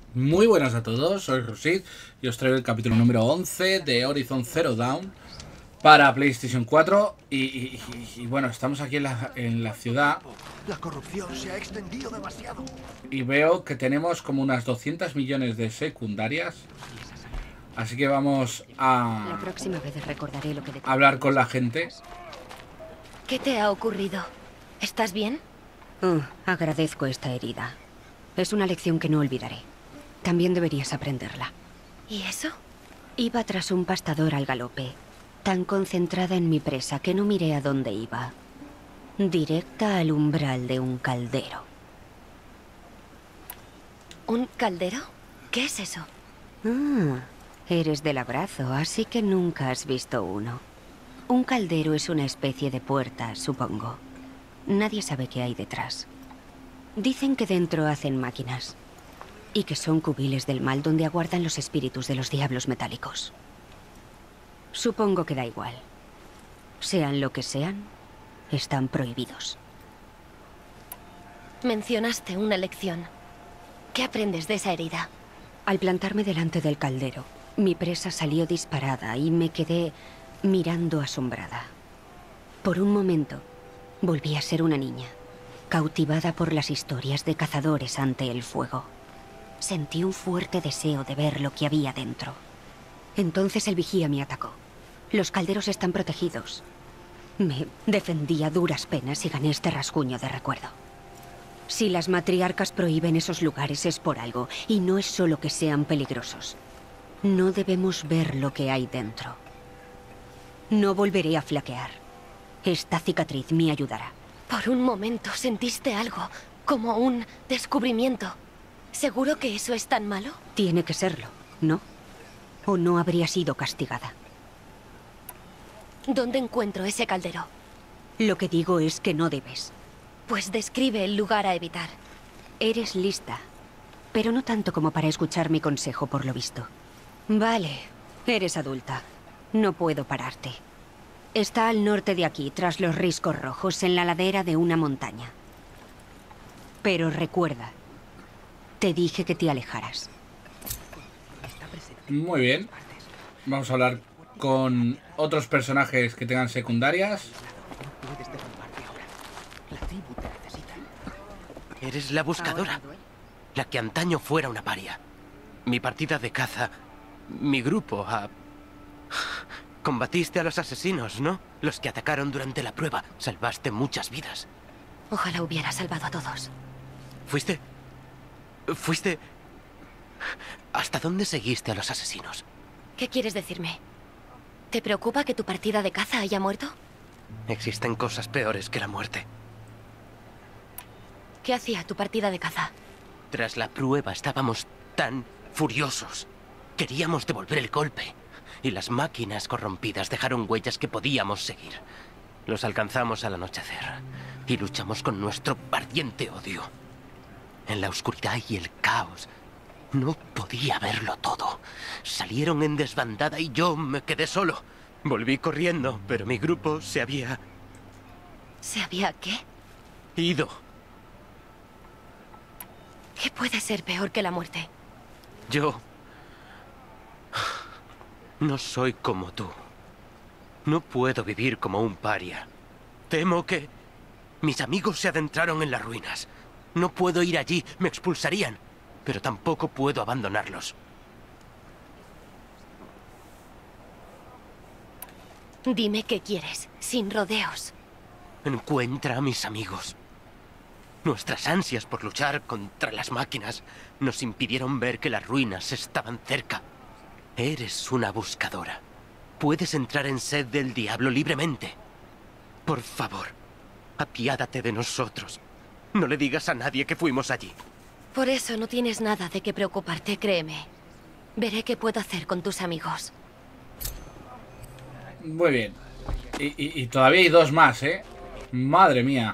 Muy buenas a todos, soy Rosid y os traigo el capítulo número 11 de Horizon Zero Dawn para PlayStation 4 y bueno, estamos aquí en la ciudad. La corrupción se ha extendido demasiado. Y veo que tenemos como unas 200 millones de secundarias, así que vamos La a próxima vez recordaré lo que le... hablar con la gente. ¿Qué te ha ocurrido? ¿Estás bien? agradezco esta herida. Es una lección que no olvidaré. También deberías aprenderla. ¿Y eso? Iba tras un pastador al galope, tan concentrada en mi presa que no miré a dónde iba. Directa al umbral de un caldero. ¿Un caldero? ¿Qué es eso? Eres del abrazo, así que nunca has visto uno. Un caldero es una especie de puerta, supongo. Nadie sabe qué hay detrás. Dicen que dentro hacen máquinas. Y que son cubiles del mal donde aguardan los espíritus de los diablos metálicos. Supongo que da igual. Sean lo que sean, están prohibidos. Mencionaste una lección. ¿Qué aprendes de esa herida? Al plantarme delante del caldero, mi presa salió disparada y me quedé mirando asombrada. Por un momento, volví a ser una niña, cautivada por las historias de cazadores ante el fuego. Sentí un fuerte deseo de ver lo que había dentro. Entonces el vigía me atacó. Los calderos están protegidos. Me defendí a duras penas y gané este rasguño de recuerdo. Si las matriarcas prohíben esos lugares es por algo, y no es solo que sean peligrosos. No debemos ver lo que hay dentro. No volveré a flaquear. Esta cicatriz me ayudará. Por un momento sentiste algo, como un descubrimiento. ¿Seguro que eso es tan malo? Tiene que serlo, ¿no? O no habría sido castigada. ¿Dónde encuentro ese caldero? Lo que digo es que no debes. Pues describe el lugar a evitar. Eres lista, pero no tanto como para escuchar mi consejo, por lo visto. Vale, eres adulta. No puedo pararte. Está al norte de aquí, tras los riscos rojos, en la ladera de una montaña. Pero recuerda, te dije que te alejaras. Muy bien, vamos a hablar con otros personajes que tengan secundarias. Eres la buscadora, la que antaño fuera una paria. Mi partida de caza, mi grupo, Combatiste a los asesinos, ¿no? Los que atacaron durante la prueba. Salvaste muchas vidas. Ojalá hubiera salvado a todos. ¿Fuiste? ¿Hasta dónde seguiste a los asesinos? ¿Qué quieres decirme? ¿Te preocupa que tu partida de caza haya muerto? Existen cosas peores que la muerte. ¿Qué hacía tu partida de caza? Tras la prueba estábamos tan furiosos. Queríamos devolver el golpe. Y las máquinas corrompidas dejaron huellas que podíamos seguir. Los alcanzamos al anochecer. Y luchamos con nuestro ardiente odio. En la oscuridad y el caos. No podía verlo todo. Salieron en desbandada y yo me quedé solo. Volví corriendo, pero mi grupo se había... ¿Se había qué? ido. ¿Qué puede ser peor que la muerte? Yo... no soy como tú. No puedo vivir como un paria. Temo que... mis amigos se adentraron en las ruinas. No puedo ir allí, me expulsarían. Pero tampoco puedo abandonarlos. Dime qué quieres, sin rodeos. Encuentra a mis amigos. Nuestras ansias por luchar contra las máquinas nos impidieron ver que las ruinas estaban cerca. Eres una buscadora. Puedes entrar en sed del diablo libremente. Por favor, apiádate de nosotros. No le digas a nadie que fuimos allí. Por eso no tienes nada de qué preocuparte, créeme. Veré qué puedo hacer con tus amigos. Muy bien. Y todavía hay dos más, ¿eh? Madre mía.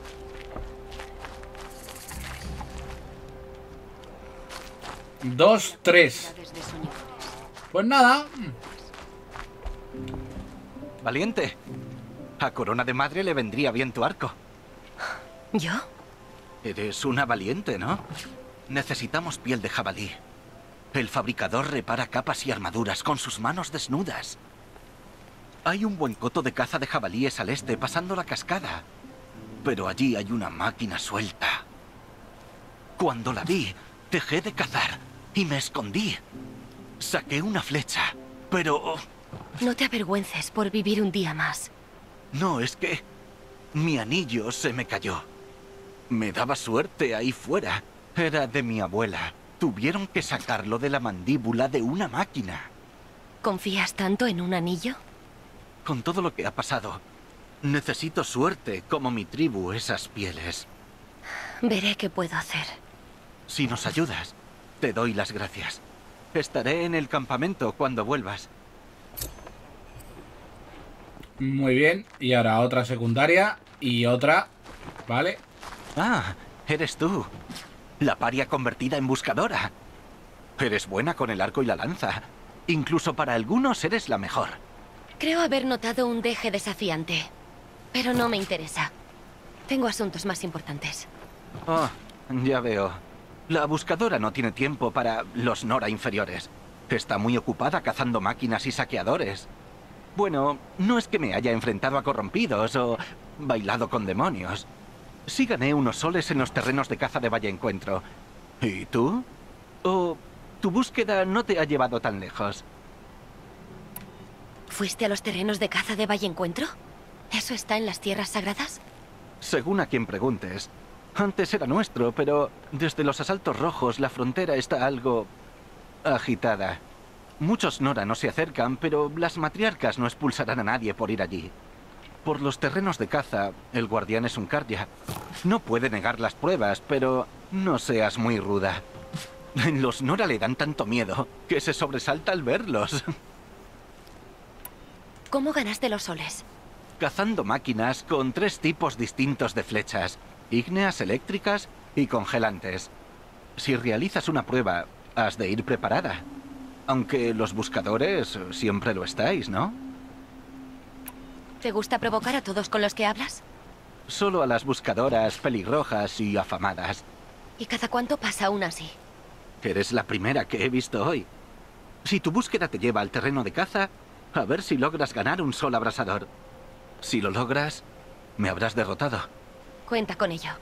Dos, tres. Pues nada. Valiente. A Corona de Madre le vendría bien tu arco. ¿Yo? Eres una valiente, ¿no? Necesitamos piel de jabalí. El fabricador repara capas y armaduras con sus manos desnudas. Hay un buen coto de caza de jabalíes al este, pasando la cascada. Pero allí hay una máquina suelta. Cuando la vi, dejé de cazar y me escondí. Saqué una flecha, pero... No te avergüences por vivir un día más. No, es que mi anillo se me cayó. Me daba suerte ahí fuera. Era de mi abuela. Tuvieron que sacarlo de la mandíbula de una máquina. ¿Confías tanto en un anillo? Con todo lo que ha pasado, necesito suerte como mi tribu, esas pieles. Veré qué puedo hacer. Si nos ayudas, te doy las gracias. Estaré en el campamento cuando vuelvas. Muy bien. Y ahora otra secundaria y otra. Vale. Ah, eres tú. La paria convertida en buscadora. Eres buena con el arco y la lanza. Incluso para algunos eres la mejor. Creo haber notado un deje desafiante. Pero no me interesa. Tengo asuntos más importantes. Oh, ya veo. La buscadora no tiene tiempo para los Nora inferiores. Está muy ocupada cazando máquinas y saqueadores. Bueno, no es que me haya enfrentado a corrompidos o bailado con demonios. Sí gané unos soles en los terrenos de caza de Valle Encuentro. ¿Y tú? ¿O tu búsqueda no te ha llevado tan lejos? ¿Fuiste a los terrenos de caza de Valle Encuentro? ¿Eso está en las tierras sagradas? Según a quien preguntes. Antes era nuestro, pero desde los asaltos rojos la frontera está algo agitada. Muchos Nora no se acercan, pero las matriarcas no expulsarán a nadie por ir allí. Por los terrenos de caza, el guardián es un Karja. No puede negar las pruebas, pero no seas muy ruda. Los Nora le dan tanto miedo que se sobresalta al verlos. ¿Cómo ganaste los soles? Cazando máquinas con 3 tipos distintos de flechas: ígneas, eléctricas y congelantes. Si realizas una prueba, has de ir preparada. Aunque los buscadores siempre lo estáis, ¿no? ¿Te gusta provocar a todos con los que hablas? Solo a las buscadoras pelirrojas y afamadas. ¿Y cada cuánto pasa aún así? Eres la primera que he visto hoy. Si tu búsqueda te lleva al terreno de caza, a ver si logras ganar un sol abrasador. Si lo logras, me habrás derrotado. Cuenta con ello.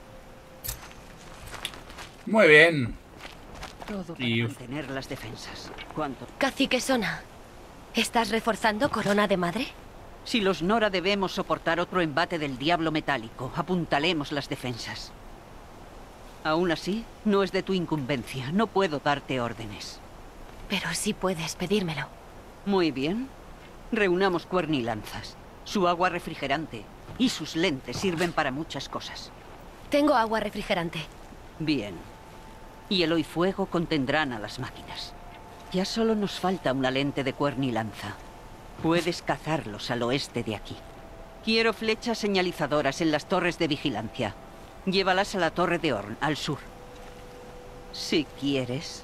Muy bien. Todo para Y- mantener las defensas. ¿Cuánto? Cacique Sona, ¿estás reforzando Corona de Madre? Si los Nora debemos soportar otro embate del diablo metálico, apuntalemos las defensas. Aún así, no es de tu incumbencia. No puedo darte órdenes. Pero sí puedes pedírmelo. Muy bien. Reunamos cuernilanzas. Su agua refrigerante y sus lentes sirven para muchas cosas. Tengo agua refrigerante. Bien. Hielo y fuego contendrán a las máquinas. Ya solo nos falta una lente de cuernilanza. Puedes cazarlos al oeste de aquí. Quiero flechas señalizadoras en las torres de vigilancia. Llévalas a la torre de Orn, al sur. Si quieres.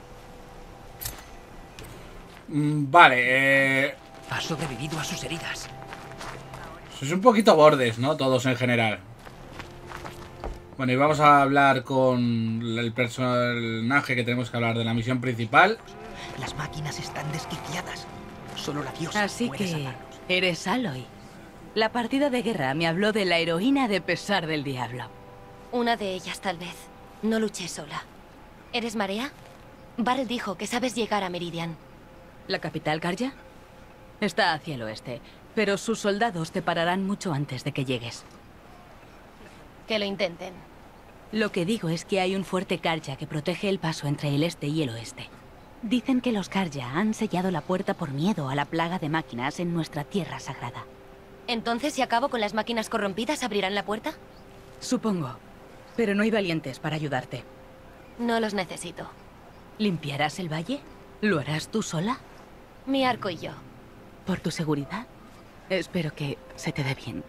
Vale, Ha sobrevivido a sus heridas. sois un poquito bordes, ¿no? Todos en general. Bueno, y vamos a hablar con el personaje que tenemos que hablar de la misión principal. Las máquinas están desquiciadas. Solo la diosa Así puede que salvarnos. eres Aloy. La partida de guerra me habló de la heroína de pesar del diablo. Una de ellas, tal vez. No luché sola. ¿Eres Marea? Varl dijo que sabes llegar a Meridian. ¿La capital, Karja? Está hacia el oeste, pero sus soldados te pararán mucho antes de que llegues. Que lo intenten. Lo que digo es que hay un fuerte Karja que protege el paso entre el este y el oeste. Dicen que los Karja han sellado la puerta por miedo a la plaga de máquinas en nuestra tierra sagrada. Entonces, si acabo con las máquinas corrompidas, ¿abrirán la puerta? Supongo, pero no hay valientes para ayudarte. No los necesito. ¿Limpiarás el valle? ¿Lo harás tú sola? Mi arco y yo. ¿Por tu seguridad? Espero que se te dé bien.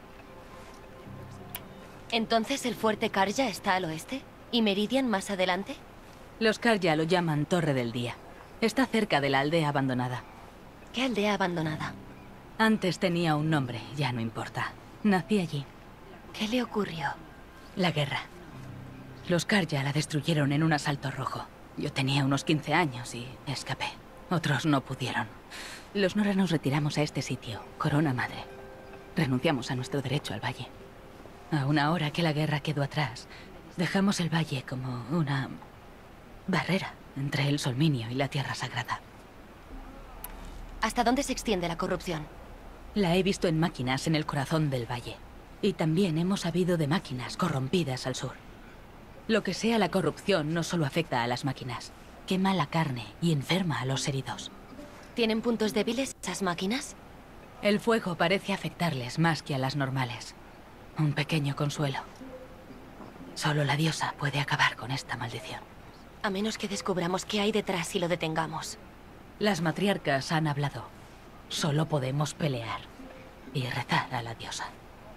¿Entonces el fuerte Karja está al oeste? ¿Y Meridian más adelante? Los Karja lo llaman Torre del Día. Está cerca de la aldea abandonada. ¿Qué aldea abandonada? Antes tenía un nombre, ya no importa. Nací allí. ¿Qué le ocurrió? La guerra. Los Karja la destruyeron en un asalto rojo. Yo tenía unos 15 años y escapé. Otros no pudieron. Los Nora nos retiramos a este sitio, Corona Madre. Renunciamos a nuestro derecho al valle. Aún ahora que la guerra quedó atrás, dejamos el valle como una barrera entre el Solminio y la Tierra Sagrada. ¿Hasta dónde se extiende la corrupción? La he visto en máquinas en el corazón del valle. Y también hemos sabido de máquinas corrompidas al sur. Lo que sea la corrupción no solo afecta a las máquinas. Quema la carne y enferma a los heridos. ¿Tienen puntos débiles esas máquinas? El fuego parece afectarles más que a las normales. Un pequeño consuelo. Solo la diosa puede acabar con esta maldición. A menos que descubramos qué hay detrás y lo detengamos. Las matriarcas han hablado. Solo podemos pelear y rezar a la diosa.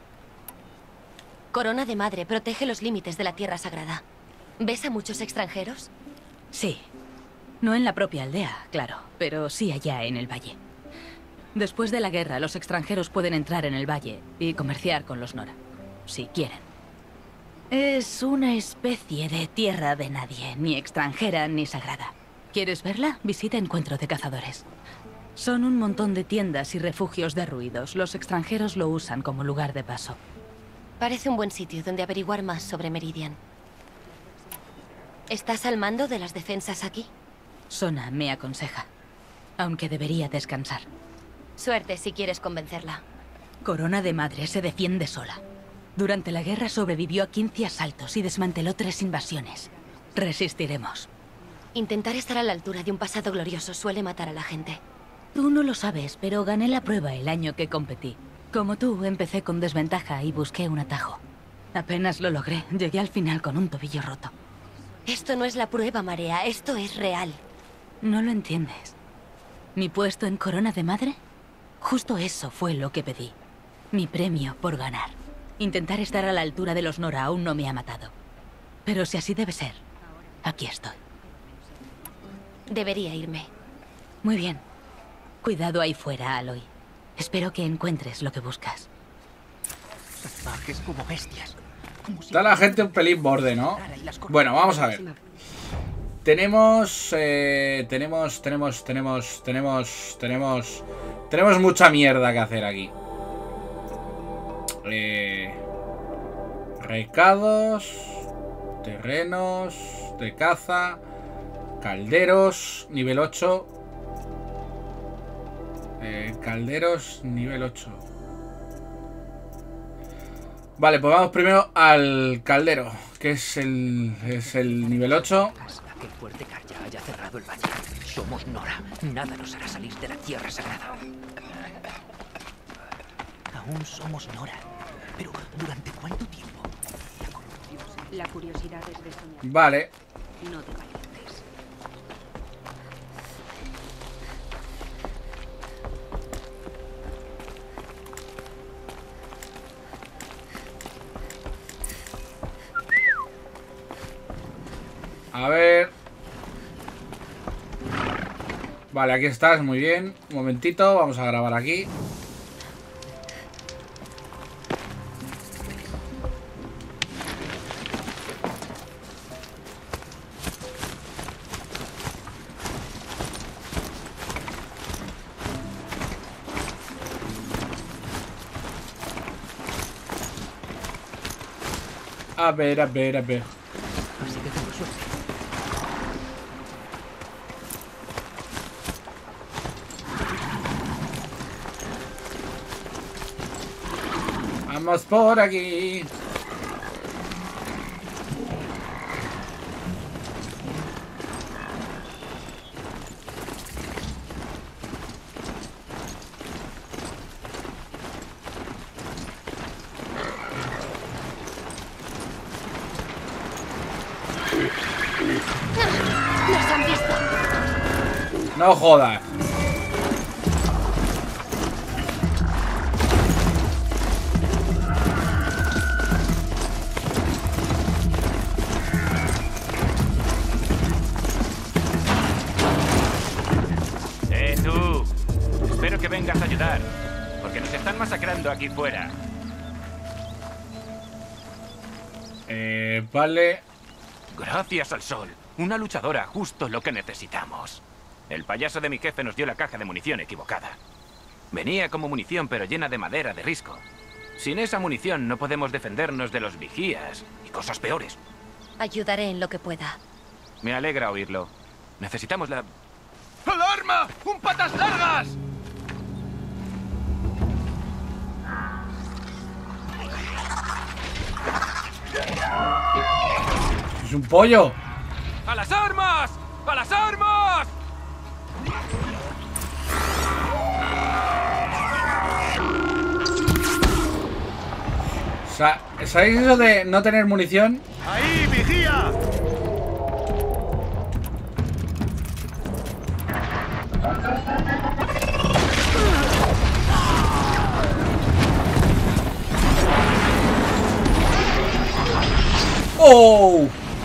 Corona de Madre protege los límites de la Tierra Sagrada. ¿Ves a muchos extranjeros? Sí. No en la propia aldea, claro, pero sí allá en el valle. Después de la guerra, los extranjeros pueden entrar en el valle y comerciar con los Nora, si quieren. Es una especie de tierra de nadie, ni extranjera ni sagrada. ¿Quieres verla? Visita Encuentro de Cazadores. Son un montón de tiendas y refugios derruidos. Los extranjeros lo usan como lugar de paso. Parece un buen sitio donde averiguar más sobre Meridian. ¿Estás al mando de las defensas aquí? Sona me aconseja, aunque debería descansar. Suerte si quieres convencerla. Corona de Madre se defiende sola. Durante la guerra sobrevivió a 15 asaltos y desmanteló 3 invasiones. Resistiremos. Intentar estar a la altura de un pasado glorioso suele matar a la gente. Tú no lo sabes, pero gané la prueba el año que competí. Como tú, empecé con desventaja y busqué un atajo. Apenas lo logré. Llegué al final con un tobillo roto. Esto no es la prueba, Marea. Esto es real. No lo entiendes. ¿Mi puesto en Corona de Madre? Justo eso fue lo que pedí. Mi premio por ganar. Intentar estar a la altura de los Nora aún no me ha matado. Pero si así debe ser, aquí estoy. Debería irme. Muy bien. Cuidado ahí fuera, Aloy. Espero que encuentres lo que buscas. Salvajes como bestias. Está la gente un pelín borde, ¿no? Bueno, vamos a ver. Tenemos mucha mierda que hacer aquí. Recados, terrenos de caza, calderos, nivel 8. Calderos, nivel 8. Vale, pues vamos primero al caldero, que es el nivel 8. Que el fuerte Karja haya cerrado el valle. Somos Nora. Nada nos hará salir de la Tierra Sagrada. Aún somos Nora. Pero ¿durante cuánto tiempo? La curiosidad es de soñar. Vale. No de valientes. A ver. Vale, aquí estás, muy bien. Un momentito, vamos a grabar aquí. A ver, a ver, a ver. Así que tengo suerte. Vamos por aquí. ¡Nos han visto! No jodas. Tú. Espero que vengas a ayudar, porque nos están masacrando aquí fuera. Vale. Gracias al sol. Una luchadora, justo lo que necesitamos. El payaso de mi jefe nos dio la caja de munición equivocada. Venía como munición, pero llena de madera de risco. Sin esa munición no podemos defendernos de los vigías y cosas peores. Ayudaré en lo que pueda. Me alegra oírlo. Necesitamos la... ¡Alarma! ¡Un patas largas! ¡Es un pollo! ¡A las armas! ¡A las armas! ¿Sabéis eso de no tener munición? ¡Ahí, vigía! ¡Oh!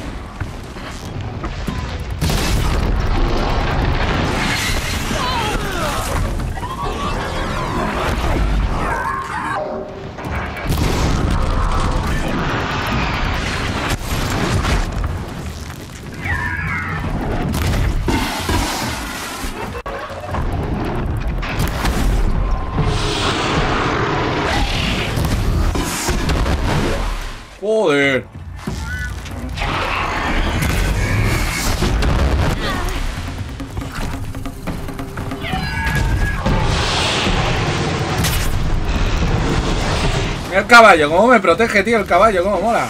Joder. Mira el caballo, cómo me protege, tío, el caballo, cómo mola.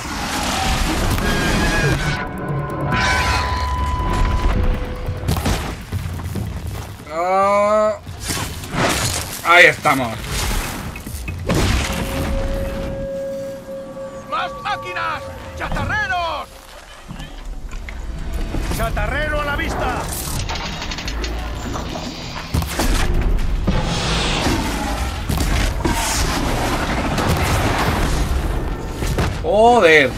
Oh. Ahí estamos. ¡Más máquinas! ¡Chatarreros! ¡Chatarrero a la vista! Joder.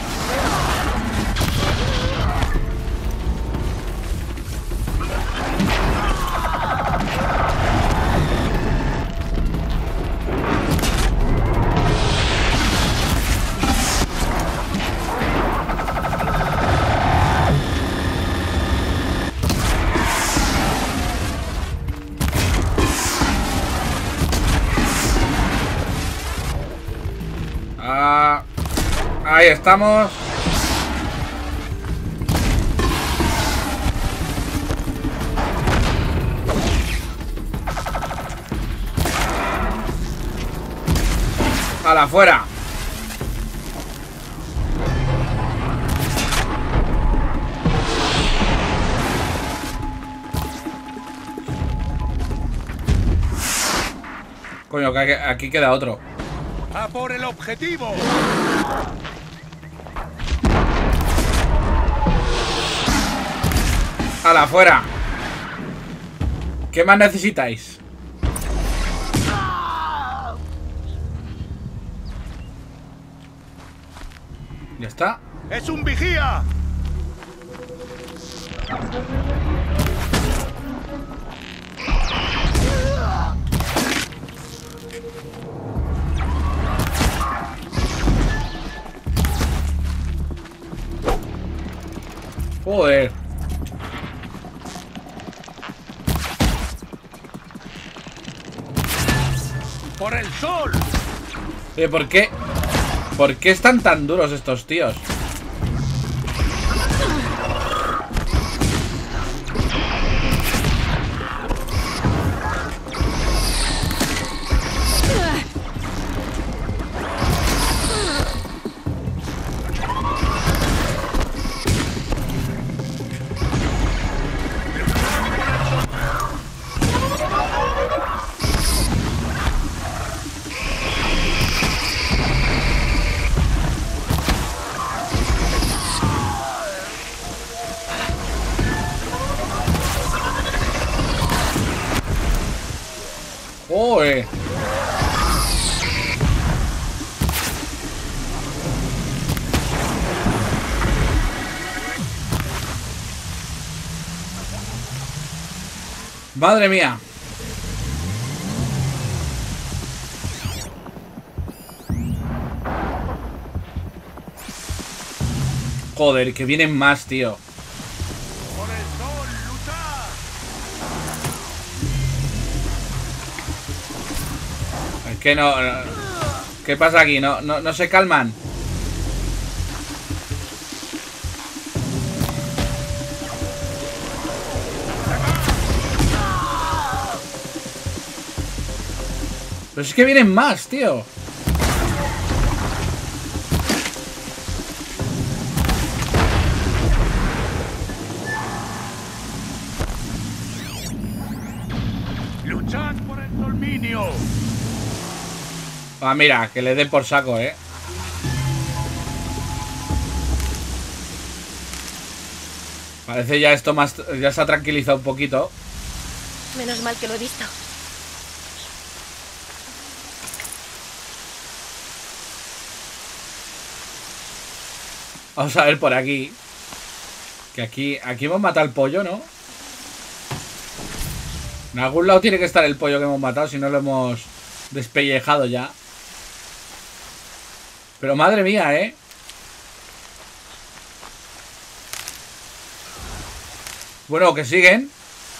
Ahí estamos. A la fuera. Coño, que aquí queda otro. ¡A por el objetivo! A la fuera. ¿Qué más necesitáis? Ya está. ¡Es un vigía! Joder. ¡Por el sol! ¿Por qué? ¿Por qué están tan duros estos tíos? ¡Joder! ¡Madre mía! Joder, que vienen más, tío. ¡Por el sol, luchad! Es que no... ¿Qué pasa aquí? No se calman. Pero es que vienen más, tío. ¡Luchad por el dominio! Ah, mira, que le den por saco, Parece ya esto más... Ya se ha tranquilizado un poquito. Menos mal que lo he visto. Vamos a ver por aquí. Que aquí hemos matado el pollo, ¿no? En algún lado tiene que estar el pollo que hemos matado, si no lo hemos despellejado ya. Pero madre mía, Bueno, que siguen.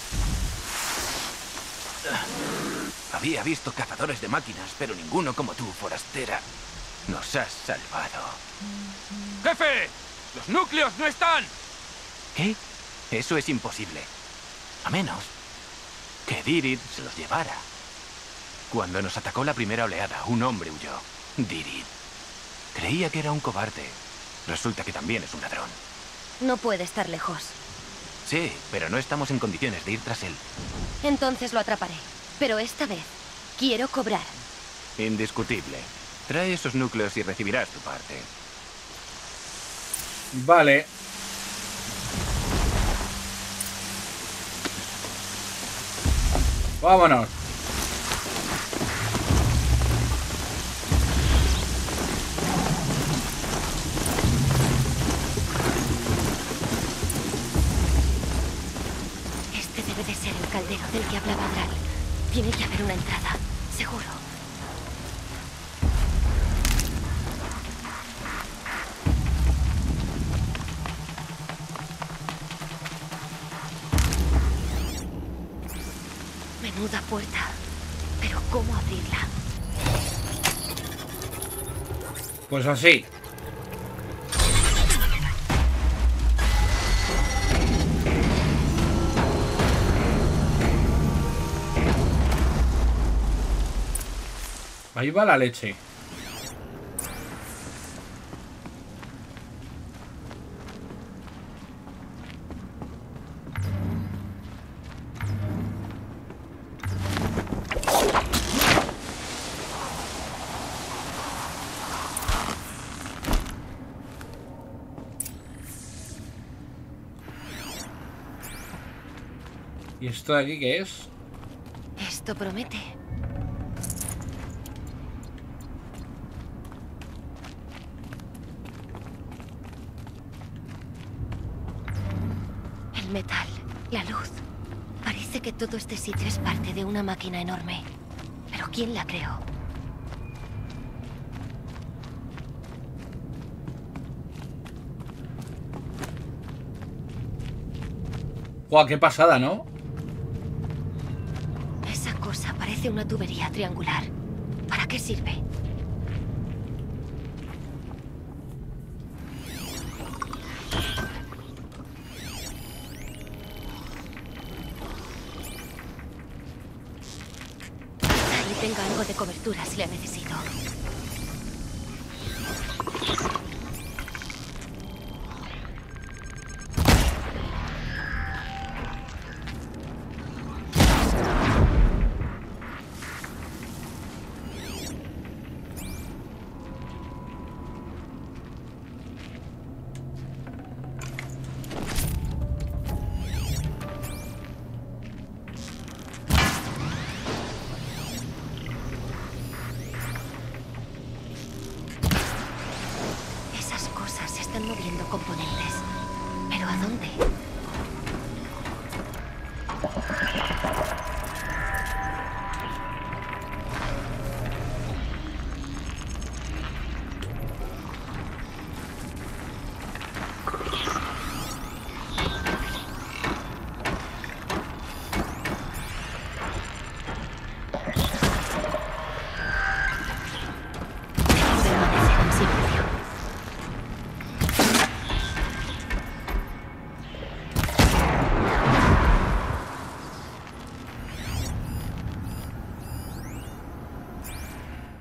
Había visto cazadores de máquinas, pero ninguno como tú, forastera. Nos has salvado. ¡Jefe! ¡Los núcleos no están! ¿Qué? Eso es imposible. A menos que Dirid se los llevara. Cuando nos atacó la primera oleada, un hombre huyó. Dirid. Creía que era un cobarde. Resulta que también es un ladrón. No puede estar lejos. Sí, pero no estamos en condiciones de ir tras él. Entonces lo atraparé. Pero esta vez quiero cobrar. Indiscutible. Trae esos núcleos y recibirás tu parte. Vale. Vámonos. Este debe de ser el caldero del que hablaba Dral. Tiene que haber una entrada, seguro. Menuda puerta. Pero ¿cómo abrirla? Pues así. Ahí va la leche. ¿Y esto de aquí qué es? Esto promete. El metal, la luz. Parece que todo este sitio es parte de una máquina enorme. ¿Pero quién la creó? ¡Guau, qué pasada!, ¿no? Esa cosa parece una tubería triangular. ¿Para qué sirve? Ahí tenga algo de cobertura si la necesito.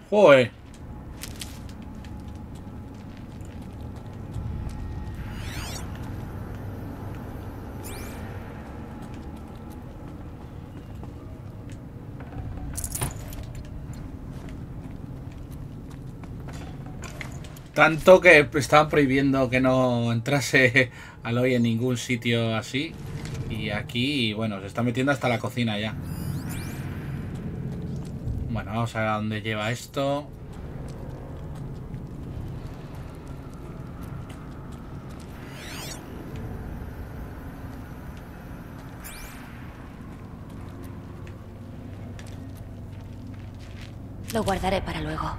Joder. Tanto que estaban prohibiendo que no entrase Aloy en ningún sitio así. Y aquí, bueno, se está metiendo hasta la cocina ya. Bueno, vamos a ver a dónde lleva esto. Lo guardaré para luego.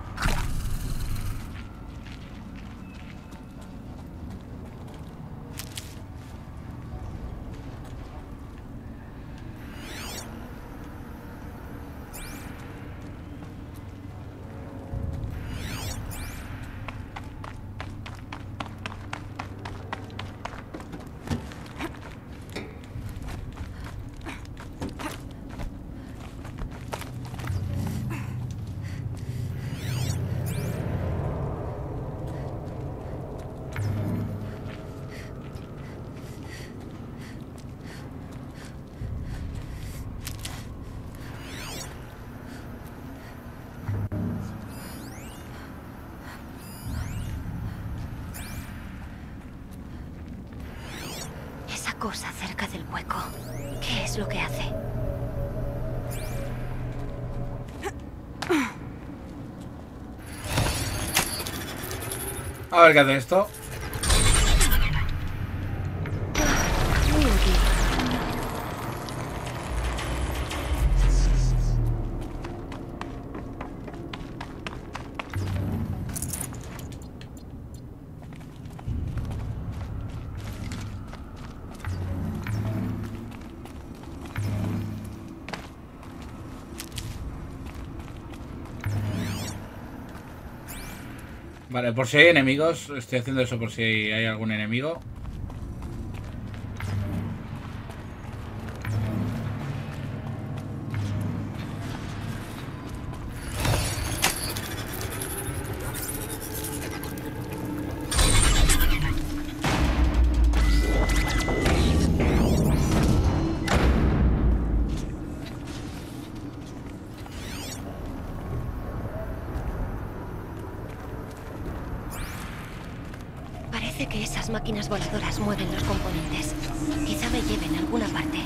Cosa cerca del hueco. ¿Qué es lo que hace? A ver qué hace esto. Muy útil. Vale, por si hay enemigos, estoy haciendo eso por si hay algún enemigo. Parece que esas máquinas voladoras mueven los componentes. Quizá me lleven a alguna parte.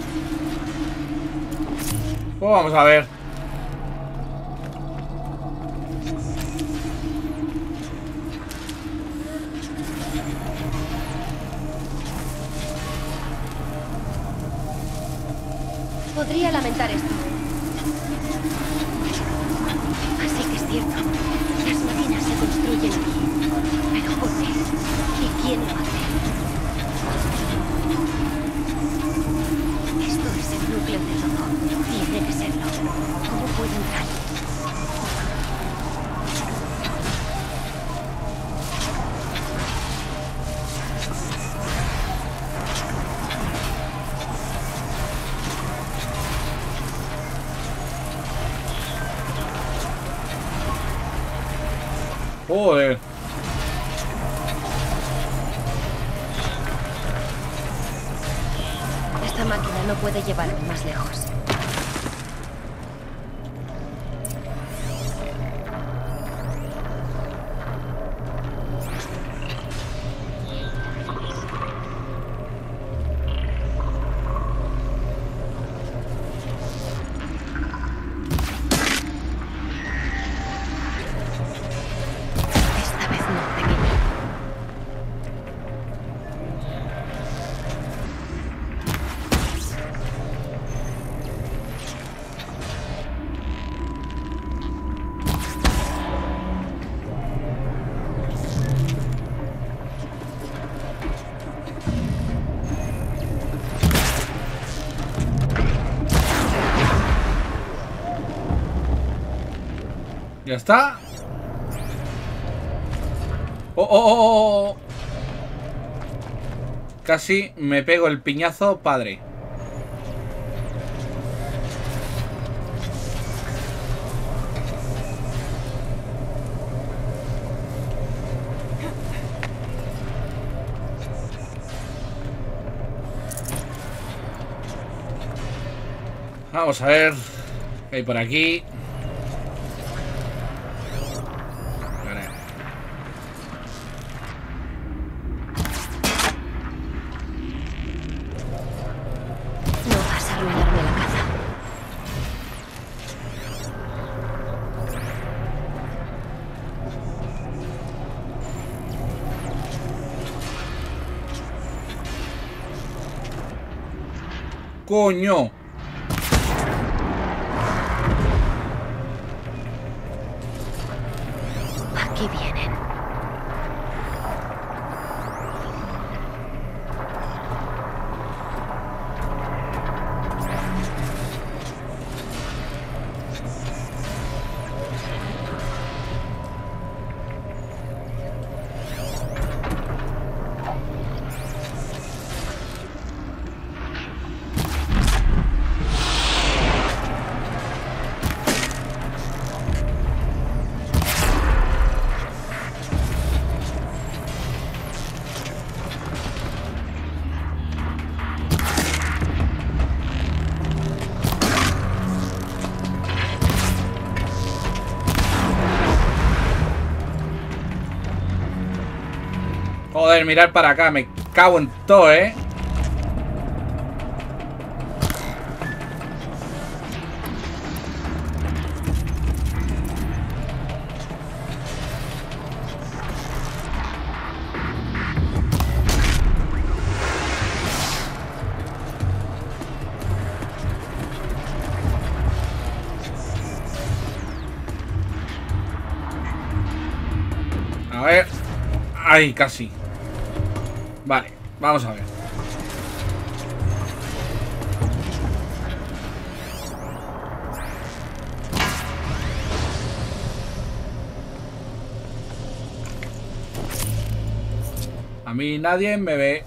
Pues vamos a ver. Podría lamentar esto. Así que es cierto. Las máquinas se construyen aquí. ¿Pero por qué? ¿Y quién lo hace? Esto es el núcleo de todo. Tiene que serlo. ¿Cómo puedo entrar? Joder. Esta máquina no puede llevarme más lejos. Esta vez no, pequeño. Ya está. Oh, oh, oh, oh, oh. Casi me pego el piñazo, padre. Vamos a ver qué hay por aquí. Vale. No vas a arruinarme la caza. ¡Coño! Aquí vienen. Joder, mirar para acá, me cago en todo, ¿eh? A ver. Ay, casi. Vale, vamos a ver. A mí nadie me ve.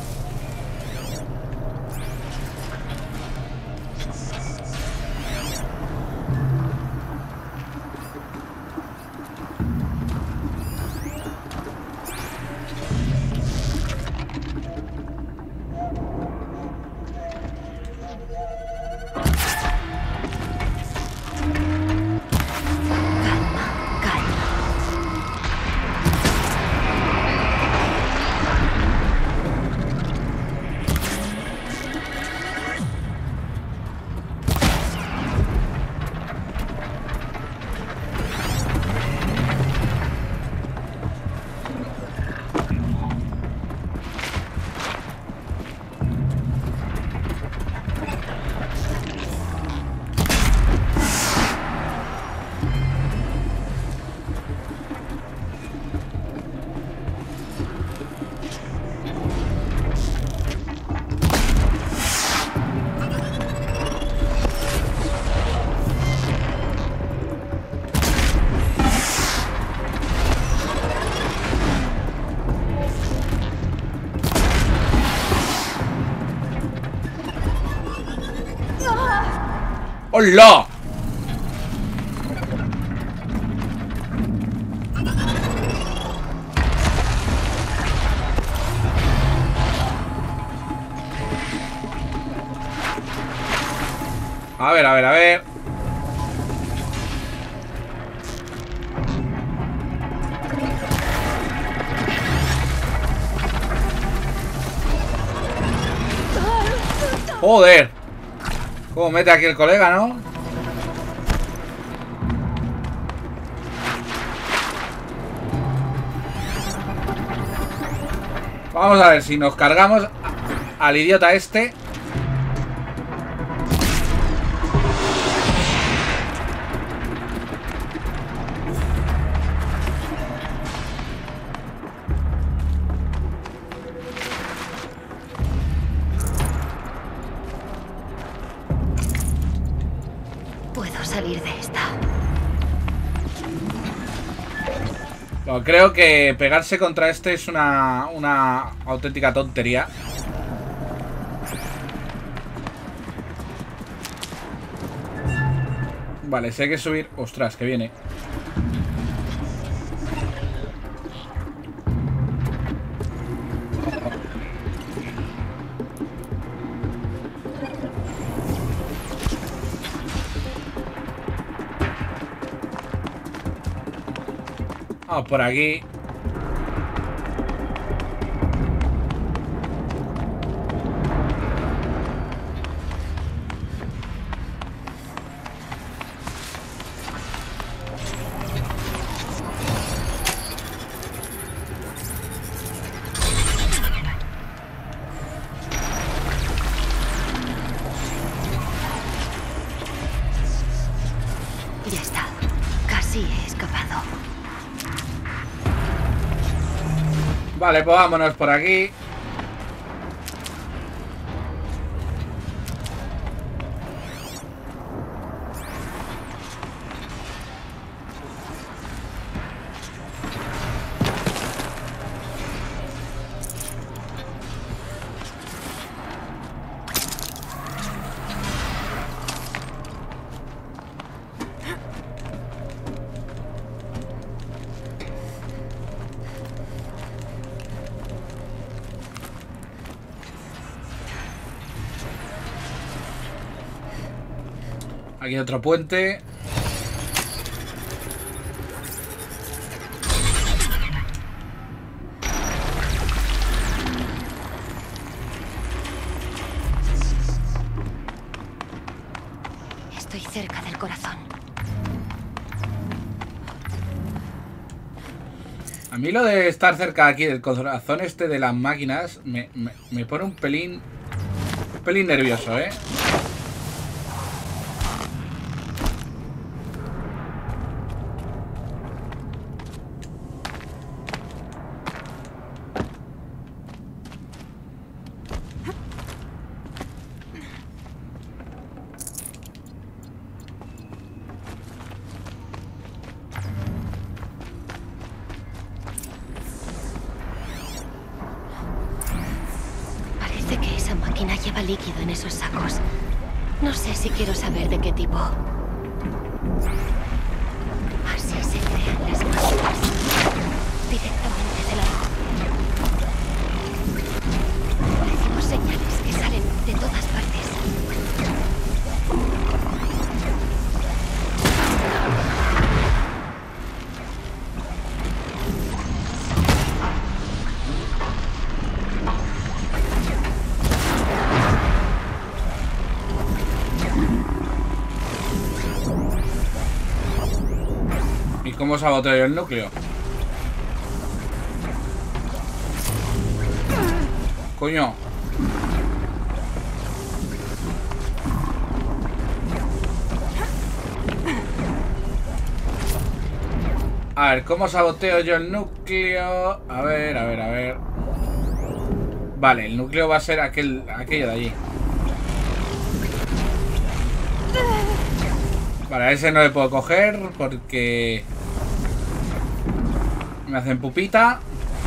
¡Hola! A ver, a ver, a ver. Joder. ¿Cómo mete aquí el colega, no? Vamos a ver si nos cargamos al idiota este. Puedo salir de esta. Bueno, creo que pegarse contra este es una auténtica tontería. Vale, si hay que subir... Ostras, que viene. Vamos por aquí. Ya está. Casi he escapado. Vale, pues vámonos por aquí. Aquí hay otro puente. Estoy cerca del corazón. A mí lo de estar cerca aquí del corazón este de las máquinas me pone un pelín nervioso, ¿eh? Parece que esa máquina lleva líquido en esos sacos. No sé si quiero saber de qué tipo. Así se crean las máquinas. Directamente de la roca. Recibimos señales que salen de todas partes. ¿Y cómo saboteo yo el núcleo? Coño. A ver, ¿cómo saboteo yo el núcleo? A ver. Vale, el núcleo va a ser aquello de allí. Vale, a ese no le puedo coger porque me hacen pupita.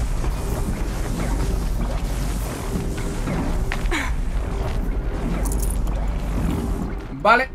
Vale.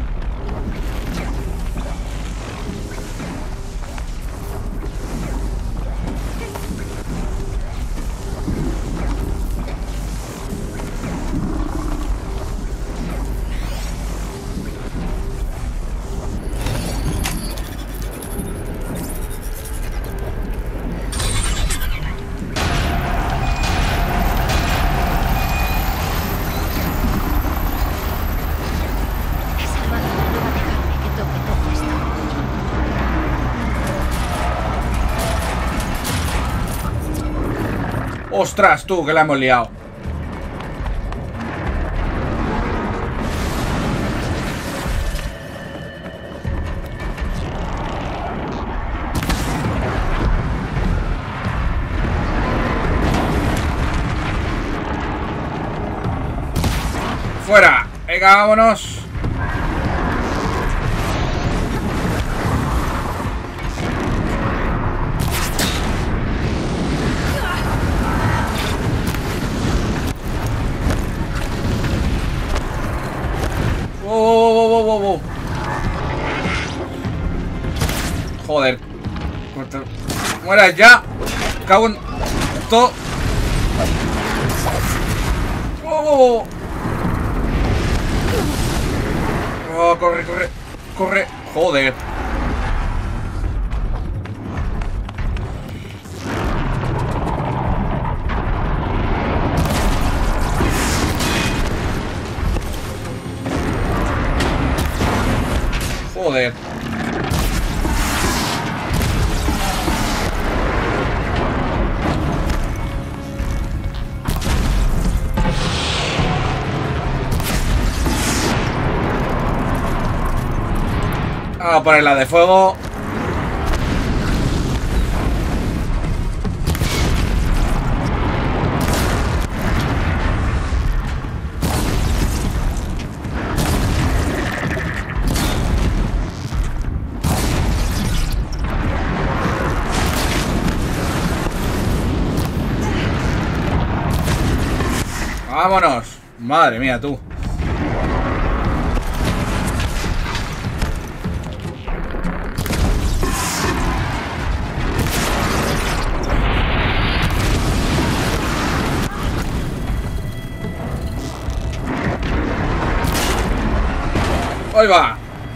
Esa máquina no va a dejarme que toque todo esto. Ostras, tú, que la hemos liado. Fuera. Venga, vámonos. Wow. Joder. Muera ya. Cago en todo. Wow. Oh, corre. Joder. Joder. Vamos a poner la de fuego. Vámonos. Madre mía, tú. ¡Ahí va!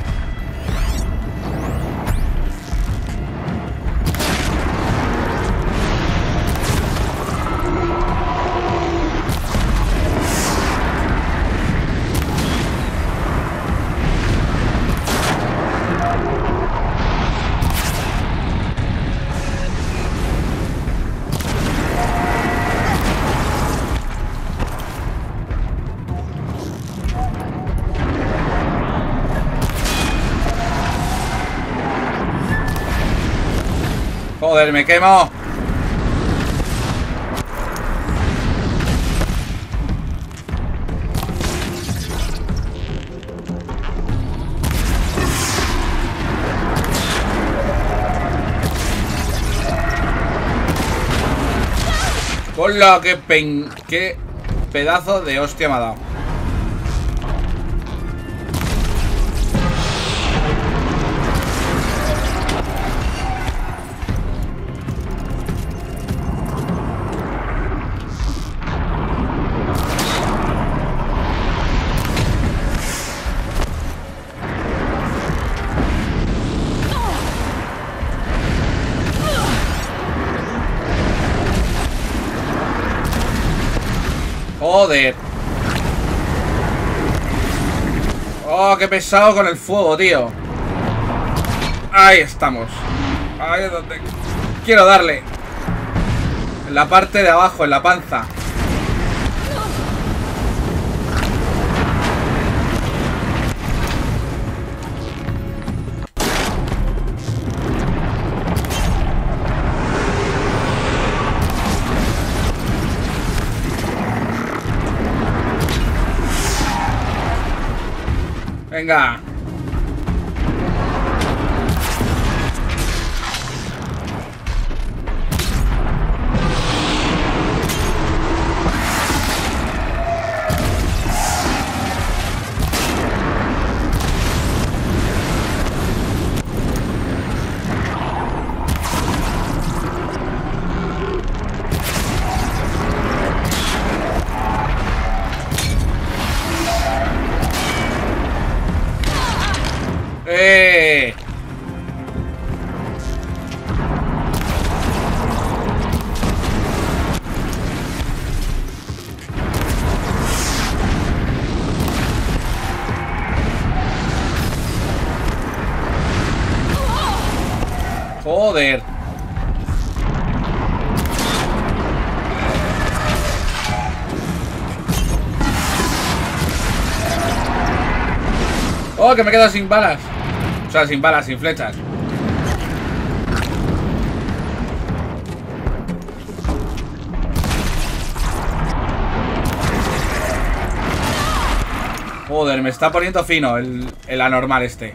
Joder, me quemo. Hola, qué pedazo de hostia me ha dado. Joder. Oh, qué pesado con el fuego, tío. Ahí estamos. Ahí es donde quiero darle. En la parte de abajo, en la panza. Venga. Joder. Oh, que me quedo sin balas. O sea, sin balas, sin flechas. Joder, me está poniendo fino el anormal este.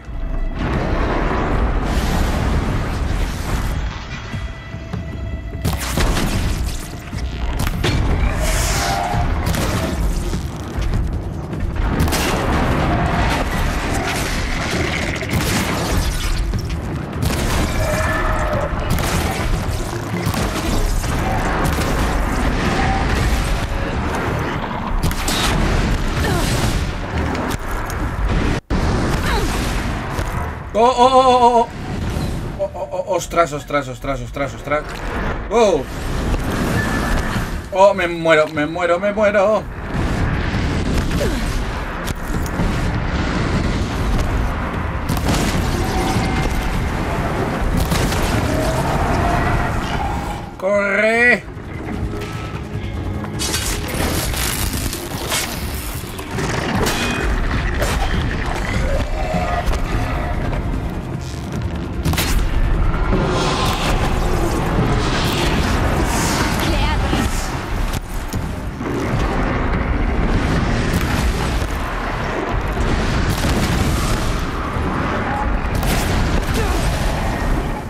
Oh. Ostras. Oh. Oh, me muero.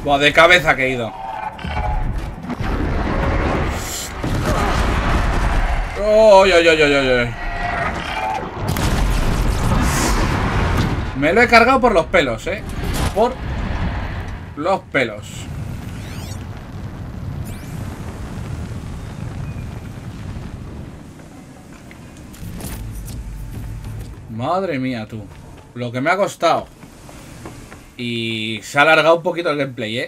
Buah, de cabeza que he ido. ¡Oy, oy, oy, oy, oy! Me lo he cargado por los pelos, por los pelos. Madre mía, tú. Lo que me ha costado. Y se ha alargado un poquito el gameplay,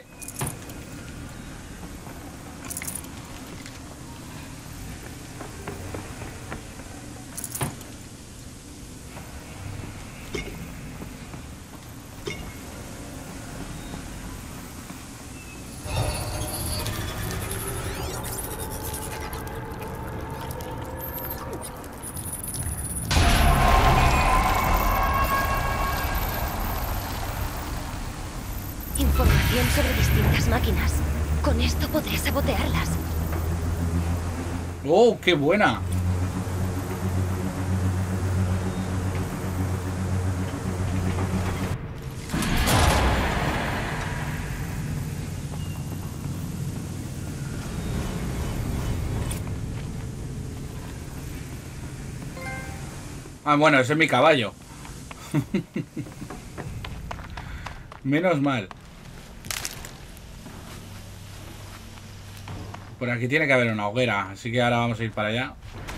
Información sobre distintas máquinas. Con esto podré sabotearlas. ¡Oh, qué buena! Ah, bueno, ese es mi caballo. Menos mal. Por aquí tiene que haber una hoguera, así que ahora vamos a ir para allá.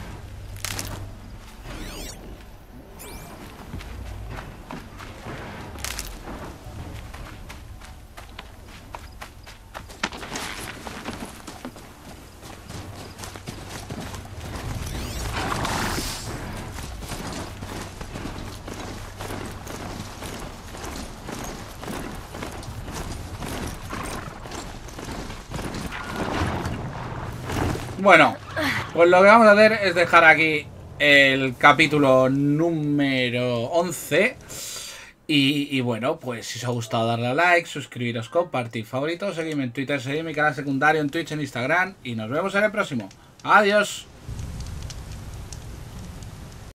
Bueno, pues lo que vamos a hacer es dejar aquí el capítulo número 11. Y bueno, pues si os ha gustado darle a like, suscribiros, compartir, favoritos, seguidme en Twitter, seguidme en mi canal secundario, en Twitch, en Instagram. Y nos vemos en el próximo. Adiós.